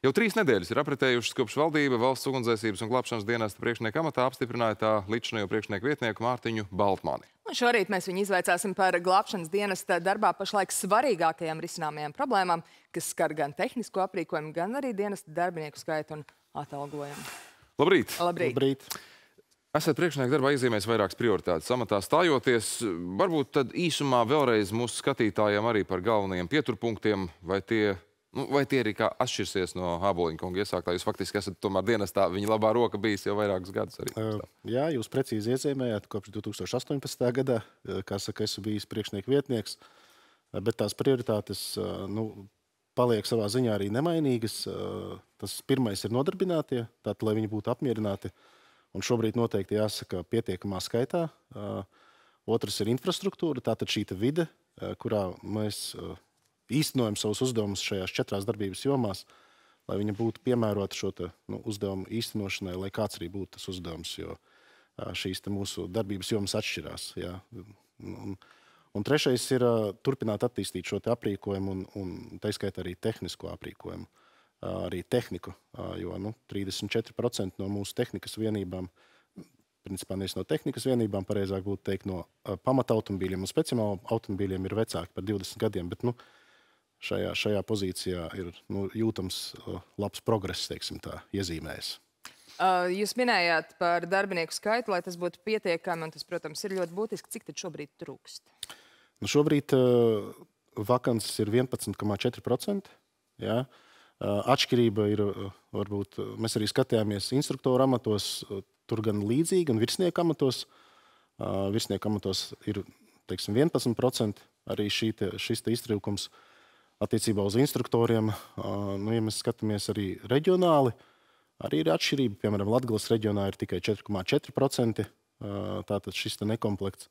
Jau 3 nedēļas ir apritējušas, kopš valdība Valsts ugunsdzēsības un glābšanas dienesta priekšnieka amatā apstiprināja tā līdzinējo priekšnieku vietnieku Mārtiņu Baltmani. Šorīt mēs viņu izvaicāsim par glābšanas dienesta darbā pašlaik svarīgākajām risināmajām problēmām, kas skar gan tehnisko aprīkojumu, gan arī dienesta darbinieku skaitu un atalgojumu. Labrīt! Labrīt! Esat priekšnieku darbā iezīmējis vairākas prioritātes amatā stājoties. Varbūt tad īsumā vēlreiz mūsu skatītājiem arī par galvenajiem pieturpunktiem, vai tie arī kā atšķirsies no Āboliņa kunga iesāktā? Jūs faktiski esat tomēr dienestā, viņa labā roka bijis jau vairākus gadus arī. Jā, jūs precīzi iezīmējāt, kopš 2018. gadā, kā saka, esmu bijis priekšnieku vietnieks, bet tās prioritātes paliek savā ziņā arī nemainīgas. Tas pirmais ir nodarbinātie, tātad, lai viņi būtu apmierināti, un šobrīd noteikti jāsaka pietiekamā skaitā. Otrs ir infrastruktūra, tātad šī vide, kurā mēs īstenojam savus uzdevumus šajās 4 darbības jomās, lai viņa būtu piemērota šo uzdevumu īstenošanai, lai kāds arī būtu tas uzdevums, jo šīs mūsu darbības jomas atšķirās. Jā. Un trešais ir turpināt attīstīt šo aprīkojumu un taiskaitā arī tehnisko aprīkojumu, arī tehniku, jo 34% no mūsu tehnikas vienībām, principā nevis no tehnikas vienībām, pareizāk būtu teikt no pamata automobīļiem un speciāla automobīļiem ir vecāki par 20 gadiem, bet šajā pozīcijā ir jūtams labs progress, teiksim tā, iezīmējas. Jūs minējāt par darbinieku skaitu, lai tas būtu pietiekami, un tas, protams, ir ļoti būtiski. Cik tad šobrīd trūkst? Šobrīd vakances ir 11,4%. Jā. Atšķirība ir, varbūt, mēs arī skatījāmies instruktoru amatos, tur gan līdzīgi, gan virsnieku amatos. Virsnieku amatos ir, teiksim, 11%, arī šis iztrūkums. Attiecībā uz instruktoriem, ja mēs skatāmies arī reģionāli, arī ir atšķirība. Piemēram, Latgales reģionā ir tikai 4,4%, tātad šis nekomplekts.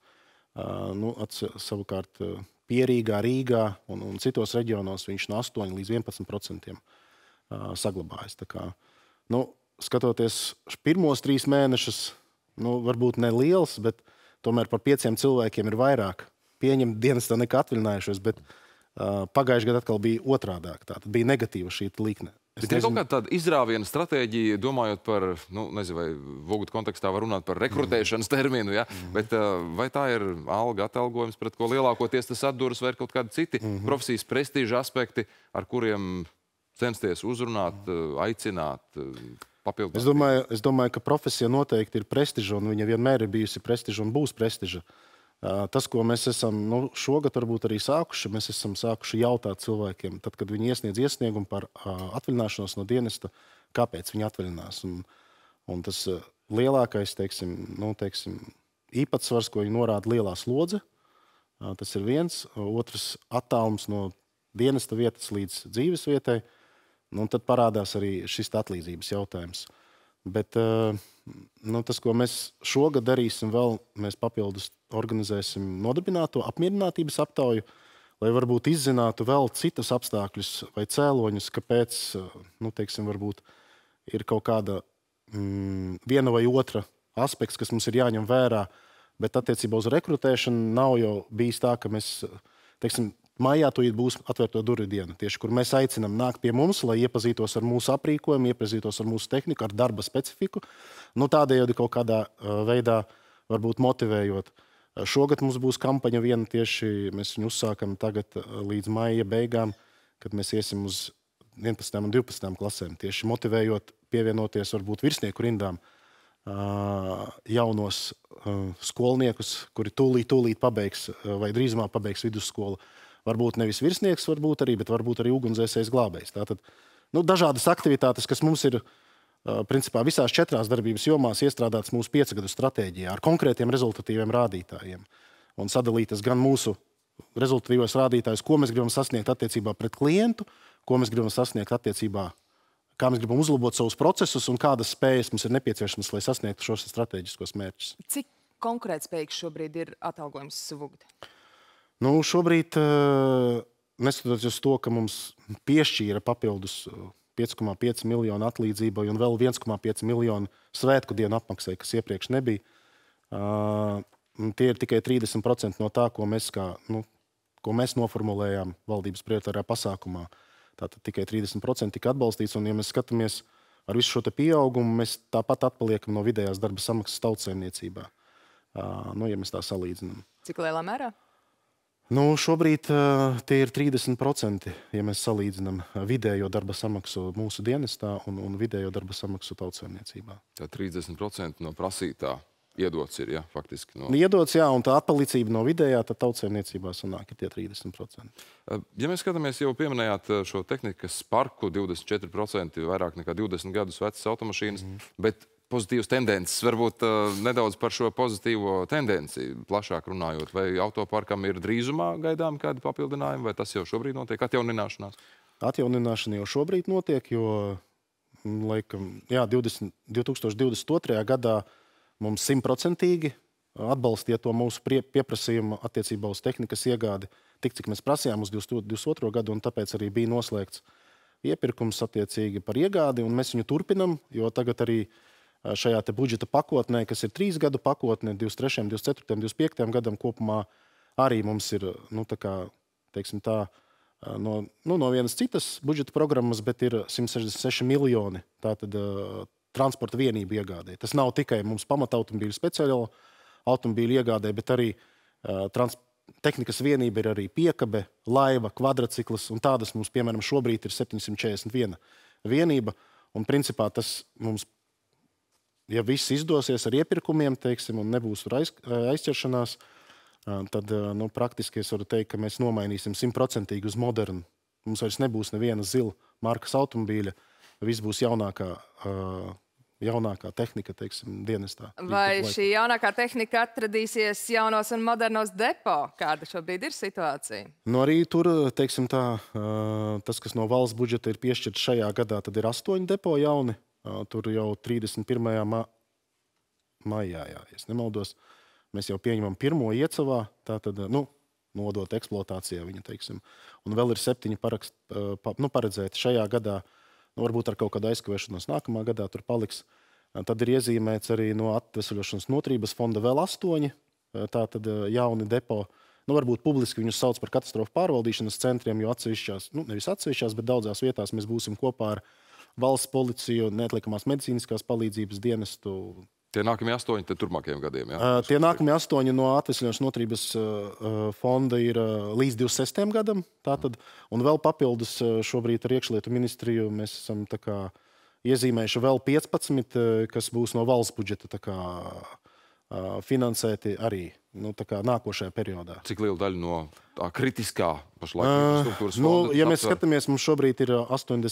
Savukārt Pierīgā, Rīgā un citos reģionos viņš no 8 līdz 11% saglabājas. Tā kā, skatoties pirmos 3 mēnešus, varbūt ne liels, bet tomēr par 5 cilvēkiem ir vairāk pieņemt dienestā nekā atvaļinājušos, bet pagājušajā gadā atkal bija otrādāk. Tātad bija negatīva šī likne. Bet ir kaut kāda tāda izrāviena stratēģija, domājot par, nezinu, vai Voguta kontekstā var runāt par rekrutēšanas terminu, ja? Bet vai tā ir alga atalgojums, pret ko lielākoties tas atduras, vai ir kaut kādi citi profesijas prestiža aspekti, ar kuriem censties uzrunāt, aicināt, papildināt? Es domāju, ka profesija noteikti ir prestiža, un viņa vienmēr ir bijusi prestiža un būs prestiža. Tas, ko mēs esam šogad varbūt arī sākuši, mēs esam sākuši jautāt cilvēkiem, tad, kad viņi iesniedz iesniegumu par atvaļināšanos no dienesta, kāpēc viņi atvaļinās. Un tas lielākais, teiksim, īpatsvars, ko viņi norāda, lielā slodze, tas ir viens. Otrs attālums no dienesta vietas līdz dzīves vietai, un tad parādās arī šis atlīdzības jautājums. Bet tas, ko mēs šogad darīsim vēl, mēs papildus organizēsim nodarbināto apmierinātības aptauju, lai varbūt izzinātu vēl citus apstākļus vai cēloņus, kāpēc, varbūt ir kaut kāda viena vai otra aspekts, kas mums ir jāņem vērā, bet attiecībā uz rekrutēšanu nav jau bijis tā, ka mēs, maijā tūlīt būs atvērto durvju diena, tieši kur mēs aicinām nākt pie mums, lai iepazītos ar mūsu aprīkojumu, iepazītos ar mūsu tehniku, ar darba specifiku, tādējādi kaut kādā veidā varbūt motivējot. Šogad mums būs kampaņa viena tieši, mēs viņu uzsākam tagad līdz maija beigām, kad mēs iesim uz 11. un 12. klasēm, tieši motivējot pievienoties varbūt virsnieku rindām jaunos skolniekus, kuri tūlīt pabeigs vai drīzumā pabeigs vidusskolu. Varbūt nevis virsnieks, varbūt arī ugunsdzēsējs glābējs. Tātad, dažādas aktivitātes, kas mums ir principā visās 4 darbības jomās iestrādātas mūsu 5 gadu stratēģijā ar konkrētiem rezultatīviem rādītājiem un sadalītas gan mūsu rezultatīvos rādītājus, ko mēs gribam sasniegt attiecībā pret klientu, ko mēs gribam sasniegt attiecībā, kā mēs gribam uzlabot savus procesus un kādas spējas mums ir nepieciešamas, lai sasniegtu šos strateģiskos mērķus. Cik konkurētspējīgs šobrīd ir atalgojums Vogta? Šobrīd, neskatoties uz to, ka mums piešķīra papildus 5,5 miljonu atlīdzībai un vēl 1,5 miljonu svētku dienu apmaksai, kas iepriekš nebija, tie ir tikai 30% no tā, ko mēs noformulējām valdības prioritārajā pasākumā. Tātad tikai 30% tika atbalstīts. Un, ja mēs skatāmies ar visu šo pieaugumu, mēs tāpat atpaliekam no vidējās darba samaksas tautsaimniecībā. Ja mēs tā salīdzinām. Cik lielā mērā? Šobrīd tie ir 30%, ja mēs salīdzinām vidējo darba samaksu mūsu dienestā un vidējo darba samaksu tautsaimniecībā. Tā 30% no prasītā iedots ir, ja, faktiski. Iedots, jā, un tā atpalicība no vidējā, tad tautsaimniecībā sanāk ir tie 30%. Ja mēs skatāmies, jau pieminējāt šo tehnikas parku, 24% vairāk nekā 20 gadus vecas automašīnas, bet pozitīvas tendences, varbūt nedaudz par šo pozitīvo tendenci, plašāk runājot, vai autoparkam ir drīzumā gaidām kādi papildinājumi, vai tas jau šobrīd notiek atjaunināšanās? Atjaunināšana jau šobrīd notiek, jo, laikam, jā, 2022. gadā mums 100% atbalstīja to mūsu pieprasījumu attiecībā uz tehnikas iegādi, tik cik mēs prasījām uz 2022. gadu, un tāpēc arī bija noslēgts iepirkums attiecīgi par iegādi, un mēs viņu turpinam, jo tagad arī šajā te budžeta pakotnē, kas ir 3 gadu pakotne, 23., 24., 25. gadam kopumā arī mums ir, tā kā, teiksim tā, no vienas citas budžeta programmas, bet ir 166 miljoni tātad transporta vienību iegādē. Tas nav tikai mums pamatautomobīļu speciālo automobīļu iegādē, bet arī tehnikas vienība ir arī piekabe, laiva, kvadrcikls, un tādas mums, piemēram, šobrīd ir 741 vienība, un principā tas mums, ja viss izdosies ar iepirkumiem, teiksim, un nebūs aizķeršanās, tad praktiski es varu teikt, ka mēs nomainīsim 100% uz modernu. Mums vairs nebūs neviena zila markas automobīļa, viss būs jaunākā tehnika, teiksim, dienestā. Vai šī jaunākā tehnika atradīsies jaunos un modernos depo? Kāda šobrīd ir situācija? Arī tur, teiksim tā, tas, kas no valsts budžeta ir piešķirts šajā gadā, tad ir 8 depo jauni. Tur jau 31. maijā, ja nemaldos, mēs jau pieņemam pirmo Iecavā, tātad, nodot eksploatācijā viņa, teiksim. Un vēl ir 7 paredzēti šajā gadā, varbūt ar kaut kādu aizkavēšanos nākamā gadā tur paliks. Tad ir iezīmēts arī no atvesaļošanas noturības fonda vēl 8, tātad jauni depo. Varbūt publiski viņus sauc par katastrofu pārvaldīšanas centriem, jo atsevišķās, nevis atsevišķās, bet daudzās vietās mēs būsim kopā ar valsts policiju, neatliekamās medicīniskās palīdzības dienestu. Tie nākamie 8 turpmākajiem gadiem, jā? Tie nākamie 8 no atvesļošanas noturības fonda ir līdz 26. gadam. Tātad, un vēl papildus šobrīd ar iekšlietu ministriju mēs esam tā kā iezīmējuši vēl 15, kas būs no valsts budžeta tā kā finansēti arī nākošajā periodā. Cik liela daļa no tā kritiskā pašlaik struktūras fonda? Ja mēs skatāmies, mums šobrīd ir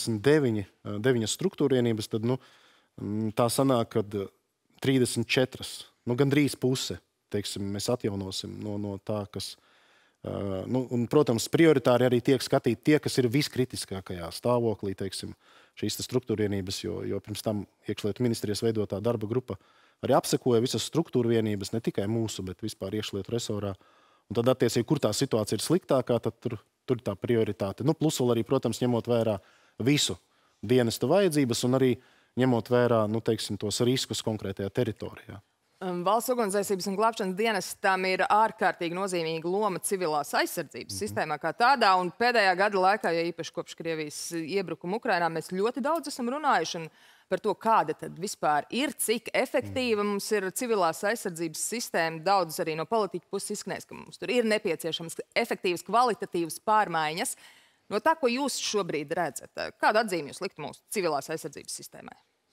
89 struktūra vienības, tad tā sanāk, kad 34, gandrīz puse, teiksim, mēs atjaunosim no tā, kas... un, protams, prioritāri arī tiek skatīti tie, kas ir viskritiskākajā stāvoklī, teiksim, šīs struktūra vienības, jo pirms tam iekšlietu ministrijas veidotā darba grupa arī apsekoja visas struktūra vienības, ne tikai mūsu, bet vispār iekšlietu resorā. Un tad, attiecīgi, kur tā situācija ir sliktākā, tad tur tā prioritāte. Plus vēl arī, protams, ņemot vērā visu dienestu vajadzības un arī ņemot vērā, teiksim, tos riskus konkrētajā teritorijā. Valsts ugunsdzēsības un glābšanas dienestam ir ārkārtīgi nozīmīga loma civilās aizsardzības sistēmā kā tādā, un pēdējā gada laikā, ja īpaši kopš Krievijas iebrukuma Ukrainā, mēs ļoti daudz esam runājuši par to, kāda tad vispār ir, cik efektīva mums ir civilās aizsardzības sistēma. Daudz arī no politiķa puses izskanēs, ka mums tur ir nepieciešamas efektīvas, kvalitatīvas pārmaiņas. No tā, ko jūs šobrīd redzat, kādu atzīmi jūs likt mūsu civilās aizsardzības sistēmai?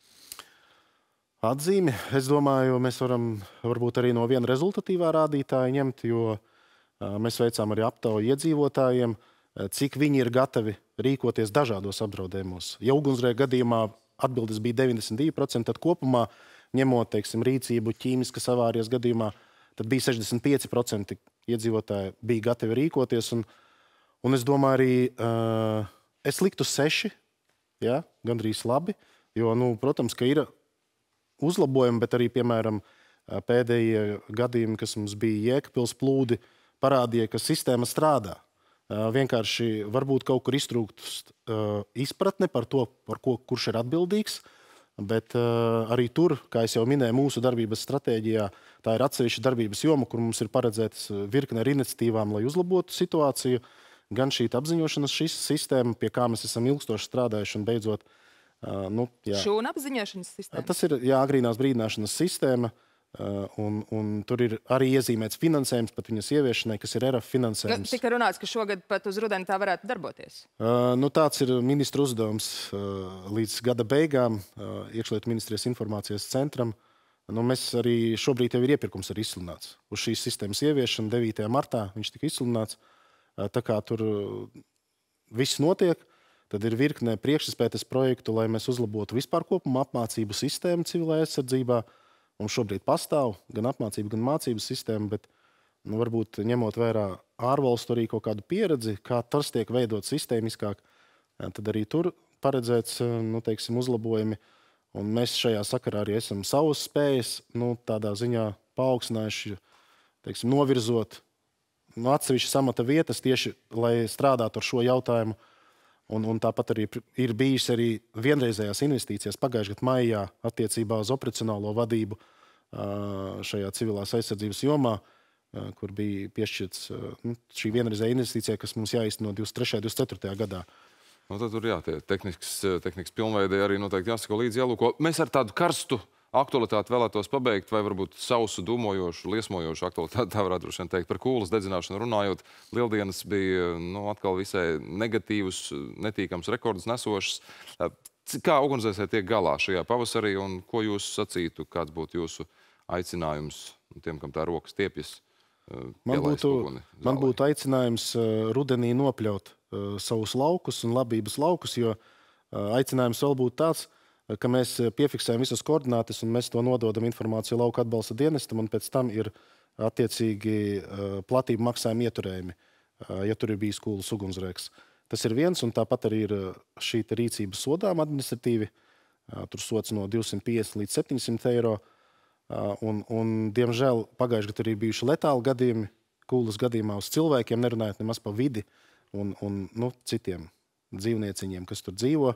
Atzīmi, es domāju, mēs varam varbūt arī no viena rezultatīvā rādītāja ņemt, jo mēs veicām arī aptauju iedzīvotājiem, cik viņi ir gatavi rīkoties dažādos apdraudējumos. Ja ugunsgrēka gadījumā atbildes bija 92%, tad kopumā, ņemot, teiksim, rīcību ķīmiskas avārijas gadījumā, tad bija 65% iedzīvotāji bija gatavi rīkoties. Un es domāju arī, es liktu 6, ja, gandrīz labi, jo, protams, ka ir uzlabojumi, bet arī, piemēram, pēdējie gadījumi, kas mums bija Jēkabpils plūdi, parādīja, ka sistēma strādā. Vienkārši varbūt kaut kur iztrūkst izpratne par to, kurš ir atbildīgs, bet arī tur, kā es jau minēju, mūsu darbības stratēģijā, tā ir atsevišķa darbības joma, kur mums ir paredzētas virkne ar iniciatīvām, lai uzlabotu situāciju. gan šī apziņošanas sistēma, pie kā mēs esam ilgstoši strādājuši, un beidzot, šūna apziņošanas sistēma. Tas ir agrīnās brīdināšanas sistēma, un tur ir arī iezīmēts finansējums pat viņas ieviešanai, kas ir ERAF finansējums. Tika runāts, ka šogad pat uz rudeni tā varētu darboties. Tāds ir ministra uzdevums līdz gada beigām iekšlietu ministrijas informācijas centram. Mēs arī šobrīd jau ir iepirkums arī izsludināts. Uz šīs sistēmas ieviešanu 9. martā viņš tika izsludināts. Tā kā tur viss notiek, tad ir virkne priekšizpētes projektu, lai mēs uzlabotu vispār kopumā apmācību sistēmu civilajā aizsardzībā. Mums šobrīd pastāv gan apmācību, gan mācību sistēma, bet varbūt ņemot vērā ārvalstu arī kaut kādu pieredzi, kā tas tiek veidot sistēmiskāk, tad arī tur paredzēts uzlabojumi. Un mēs šajā sakarā arī esam savas spējas tādā ziņā paaugstinājuši, novirzot atsevišķas amata vietas tieši, lai strādātu ar šo jautājumu. Un tāpat arī ir bijis arī vienreizējās investīcijas pagājušajā gadā maijā attiecībā uz operacionālo vadību šajā civilās aizsardzības jomā, kur bija piešķirts šī vienreizējā investīcija, kas mums jāīsteno 23. un 24. gadā. Tad tur tie tehnikas pilnveidē arī noteikti jāsako līdzi jālūko. Mēs ar tādu karstu aktualitāti vēlētos pabeigt, vai varbūt sausu, dūmojošu, liesmojošu aktualitāti, tā varētu droši vien teikt, par kūlas dedzināšanu runājot. Lieldienas bija atkal visai negatīvus, netīkams rekordus nesošas. Kā organizācija tiek galā šajā pavasarī un ko jūs sacītu, kāds būtu jūsu aicinājums tiem, kam tā rokas tiepjas? Man būtu aicinājums rudenī nopļaut savus laukus un labības laukus, jo aicinājums vēl būtu tāds, ka mēs piefiksējam visas koordinātes un mēs to nododam informāciju lauka atbalsta dienestam, un pēc tam ir attiecīgi platību maksājumi ieturējumi, ja tur ir bijis kūlas ugunsgrēks. Tas ir viens, un tāpat arī ir šī rīcība sodām administratīvi. Tur sots no 250 līdz 700 eiro. Un diemžēl, pagājušajā gadā arī bijuši letāli gadījumi kūlas gadījumā uz cilvēkiem, nerunājot nemaz pa vidi un citiem dzīvnieciņiem, kas tur dzīvo.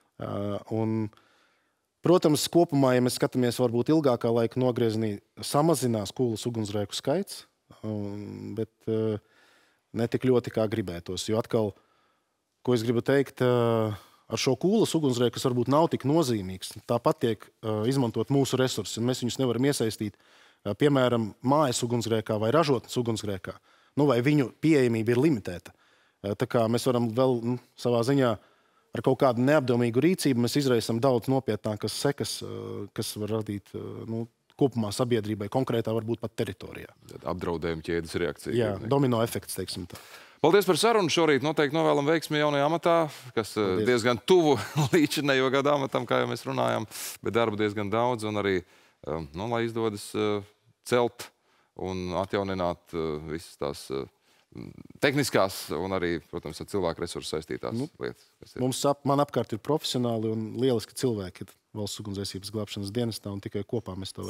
Protams, kopumā, ja mēs skatāmies varbūt ilgākā laika nogriezienī, samazinās kūlas ugunsgrēku skaits, bet ne tik ļoti, kā gribētos. Jo atkal, ko es gribu teikt, ar šo kūlas ugunsgrēku, kas varbūt nav tik nozīmīgs, tāpat tiek izmantot mūsu resursi, un mēs viņus nevaram iesaistīt, piemēram, mājas ugunsgrēkā vai ražotnes ugunsgrēkā, vai viņu pieejamība ir limitēta. Tā kā mēs varam vēl savā ziņā ar kaut kādu neapdomīgu rīcību mēs izraisam daudz nopietnākas sekas, kas var radīt kopumā sabiedrībai, konkrētā varbūt pat teritorijā. Apdraudējuma ķēdes reakcija. Jā, domino efekts, teiksim tā. Paldies par sarunu. Šorīt noteikti novēlam veiksmi jaunajā amatā, kas diezgan tuvu līdzinējo gadu amatam, kā jau mēs runājām, bet darba diezgan daudz un arī, lai izdodas celt un atjaunināt visas tās tehniskās un arī, protams, ar cilvēku resursu saistītās lietas. Man apkārt ir profesionāli un lieliski cilvēki Valsts ugunsdzēsības glābšanas dienestā, un tikai kopā mēs to